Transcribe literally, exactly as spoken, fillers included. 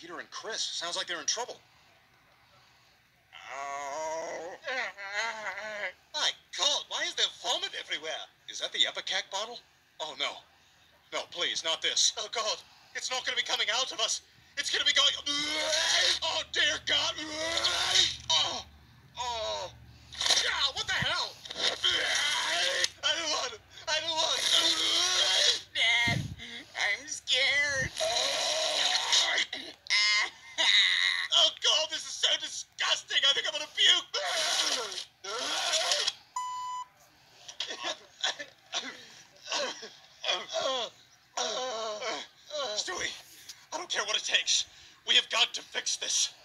Peter and Chris. Sounds like they're in trouble. Oh. My God, why is there vomit everywhere? Is that the Epicac bottle? Oh, no. No, please, not this. Oh, God. It's not going to be coming out of us. It's going to be going... Oh, dear God. Oh. Oh. Ah, what the hell? I don't want it. I don't want it. Dad, I'm scared. Oh, God, this is so disgusting. I think I'm going to puke. Stewie, I don't care what it takes. We have got to fix this.